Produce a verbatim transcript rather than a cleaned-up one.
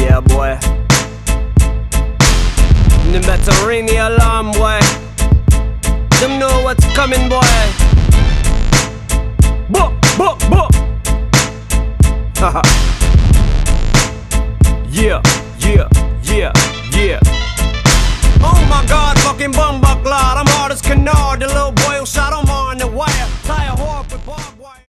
Yeah, boy. They better ring the alarm, boy. Them know what's coming, boy. Bo, bo, bo. Haha. Yeah, yeah, yeah, yeah. Oh my God, fucking bomba.